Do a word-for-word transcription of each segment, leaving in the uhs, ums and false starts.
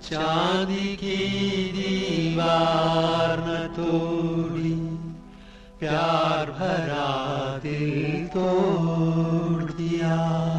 चांदी की दीवार न तोड़ी, प्यार भरा दिल तोड़ दिया।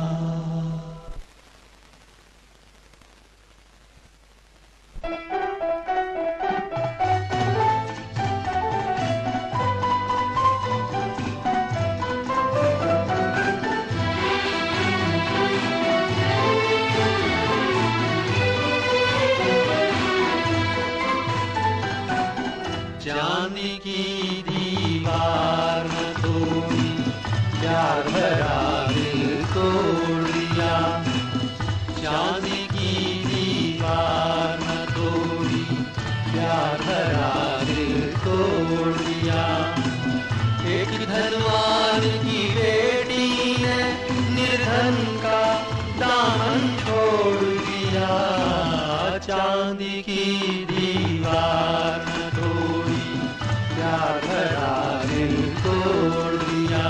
चांदी की दीवार न तोड़ी, प्यार भरा दिल तोड़ दिया। चांदी की दीवार न तोड़ी, प्यार भरा दिल तोड़ दिया। एक धनवान की बेटी ने निर्धन का दामन छोड़ दिया। चांदी की दीवार न तोड़ी, प्यार भरा दिल तोड़ दिया।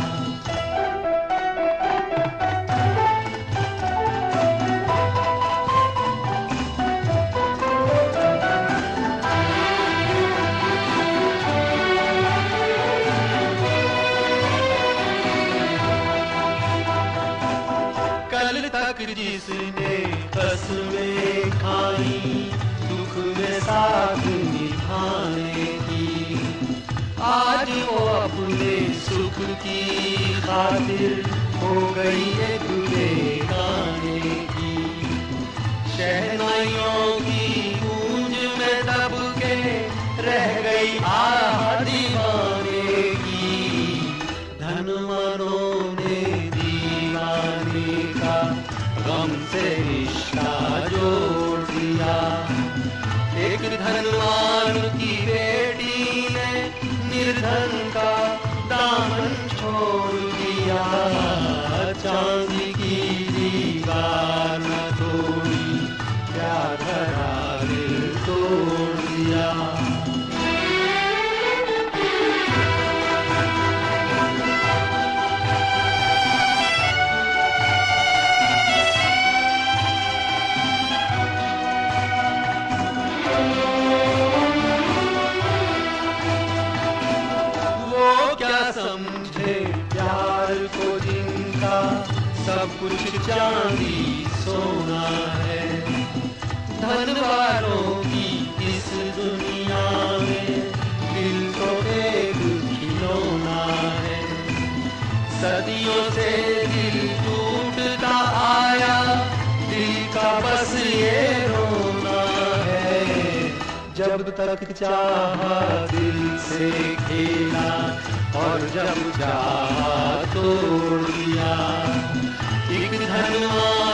कल तक जिसने कसमें खाई, दुख में साथ निभाने की, आज वो अपने सुख की खातिर हो गई एक बेगाने की। शहनाइयों की गूंज में दब के रह गई आह दीवाने की। धनवानों ने दीवाने का गम से रिश्ता जोड़ दिया। एक धनवान की बेटी ने निर्धन का दामन छोड़ दिया। चांदी की दीवार न तोड़ी, प्यार भरा दिल तोड़ दिया। समझे प्यार को जिनका सब कुछ चांदी सोना है। धन वालों की इस दुनिया में दिल तो एक खिलौना है। सदियों से दिल टूटता आया, दिल का बस ये रोना है। जब तक चाहा दिल से खेला, और जब चाहा तोड़ दिया। एक धनवान